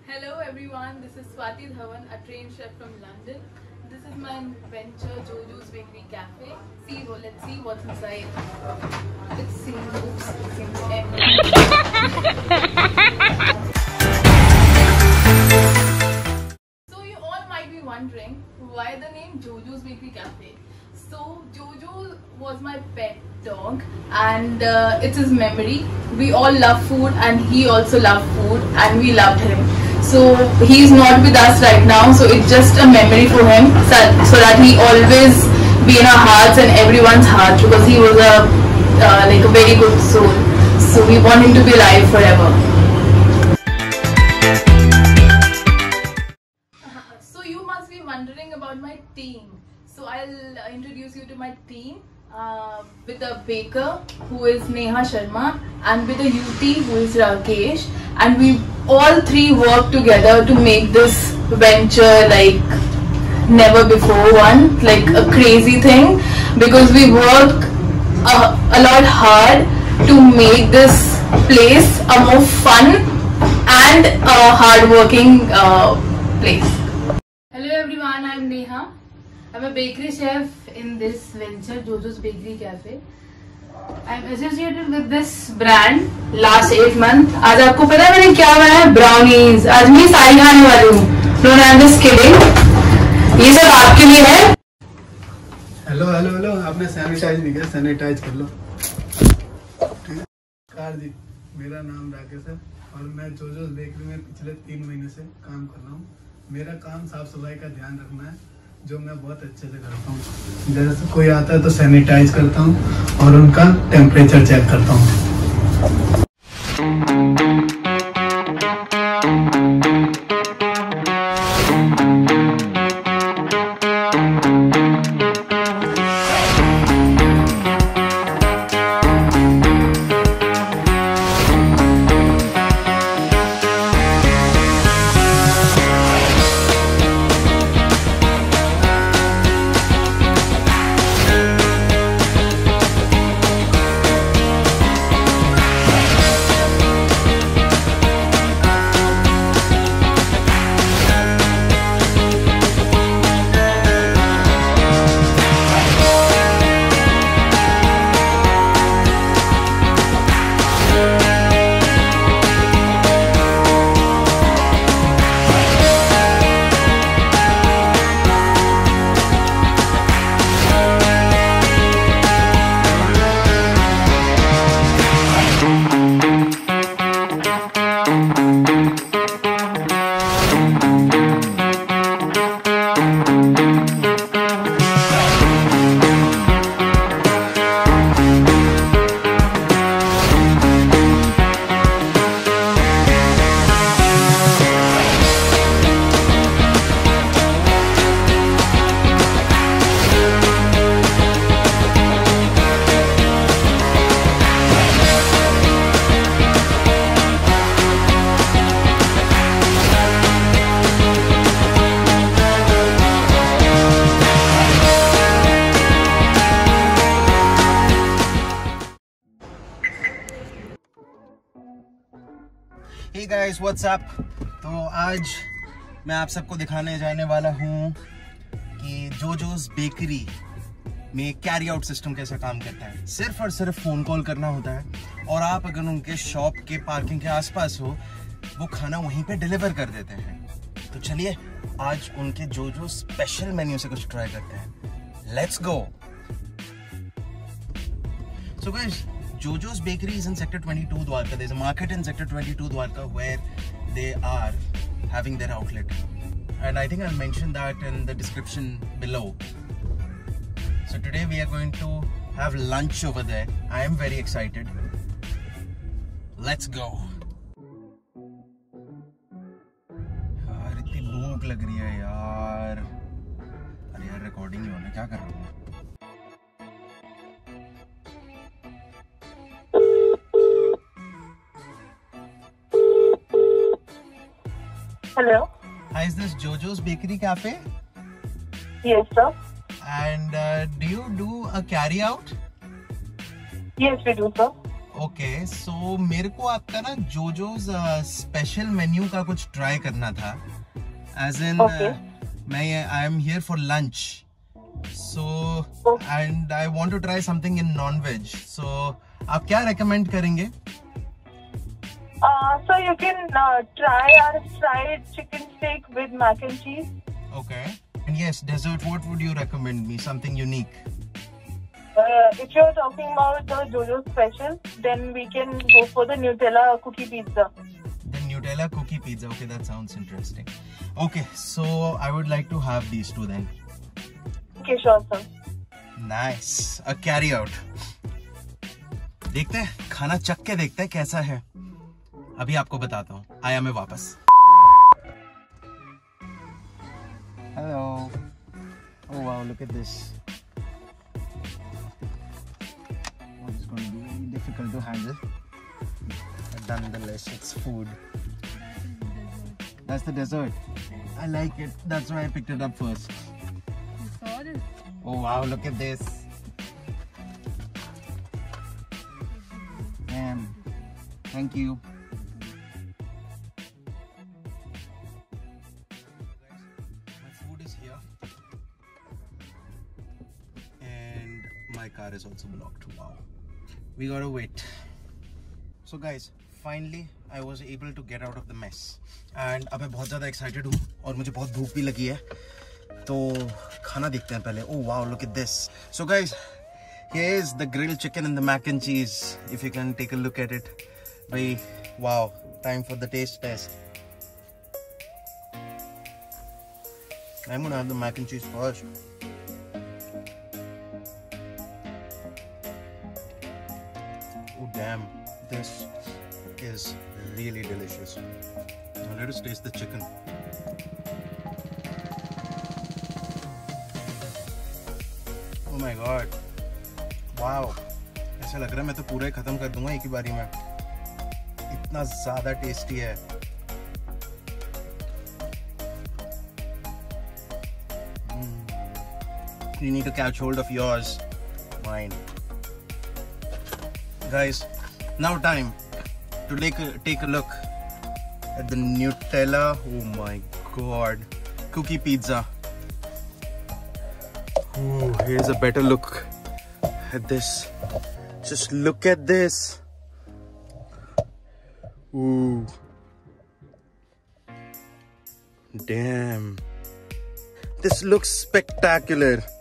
Hello everyone, this is Swati Dhawan, a trained chef from London. This is my venture, Jojo's Bakery Cafe. Let's see what's inside. Let's see. Oops, So you all might be wondering why the name Jojo's Bakery Cafe. So Jojo was my pet dog and it's his memory. We all love food and he also loved food and we loved him. So he's not with us right now, so it's just a memory for him so that he always be in our hearts and everyone's heart, because he was a very good soul. So we want him to be alive forever. So you must be wondering about my team. So I'll introduce you to my team with a baker who is Neha Sharma and with a UT who is Rakesh, and we all three work together to make this venture like never before one, like a crazy thing, because we work a lot hard to make this place a more fun and a hard-working place. Hello everyone, I'm Neha. I'm a bakery chef in this venture, Jojo's Bakery Cafe. I'm associated with this brand last 8 months. आज आपको पता है मैंने क्या बनाया है? Brownies. आज मैं सारी खाने वाली हूँ. No, I'm just kidding. ये सब आपके लिए है. हेलो हेलो हेलो, आपने सैनिटाइज नहीं किया, सैनिटाइज कर लो. नमस्कार जी, मेरा नाम राकेश है और मैं जोजोस बेकरी में पिछले 3 महीने से काम कर रहा हूँ. मेरा काम साफ सफाई का ध्यान रखना है, जो मैं बहुत अच्छे से करता हूँ. जैसे कोई आता है तो सैनिटाइज करता हूँ और उनका टेम्परेचर चेक करता हूँ. Hey guys, what's up? तो आज मैं आप सबको दिखाने जाने वाला हूँ कि जोजोस बेकरी में कैरी आउट सिस्टम कैसा काम करता है. सिर्फ और सिर्फ फ़ोन कॉल करना होता है और आप अगर उनके शॉप के पार्किंग के आसपास हो, वो खाना वहीं पे डिलीवर कर देते हैं. तो चलिए आज उनके जोजो स्पेशल मेन्यू से कुछ ट्राई करते हैं. Let's go. So guys, Jojo's Bakery is in Sector 22 Dwarka. There's a market in Sector 22 Dwarka where they are having their outlet. And I think I'll mention that in the description below. So today we are going to have lunch over there. I am very excited. Let's go. यार इतनी भूख लग रही है यार. अरे यार recording ही होना, क्या कर रहा हूँ. Hello. Hi, is this Jojo's Bakery Cafe? Yes, sir. And do you do a carry out? Yes, we do, sir. Okay so मेरे को आपका ना जोजोज स्पेशल मेन्यू का कुछ ट्राई करना था एज इन मैं I am here for lunch so and I want to try something in non veg so आप क्या रेकमेंड करेंगे? So you can try our fried chicken steak with mac and cheese. Okay. And yes, dessert, what would you recommend me? Something unique? If you're talking about the Jojo special, then we can go for the Nutella cookie pizza. The Nutella cookie pizza. Okay, that sounds interesting. Okay, so I would like to have these two then. Okay, sure, sir. Nice. A carry out. देखते हैं खाना चख के देखते हैं कैसा है अभी आपको बताता हूँ आया मैं वापस hello oh wow look at this it's going to be very difficult to handle but nonetheless it's food that's the dessert I like it that's why I picked it up first oh wow look at this thank you my food is here and my car is also blocked wow we gotta wait so guys finally I was able to get out of the mess and अब मैं बहुत ज़्यादा excited हूँ और मुझे बहुत भूख भी लगी है तो खाना देखते हैं पहले oh wow look at this so guys here's the grilled chicken and the mac and cheese if you can take a look at it wow time for the taste test I'm gonna have the mac and cheese first oh damn this is really delicious now let us taste the chicken oh my god wow ऐसा लग रहा है मैं तो पूरा ही खत्म कर दूंगा एक ही बारी में इतना ज्यादा टेस्टी है You need to catch hold of yours mine guys now time to take a look at the Nutella oh my god cookie pizza ooh here's a better look at this just look at this ooh damn this looks spectacular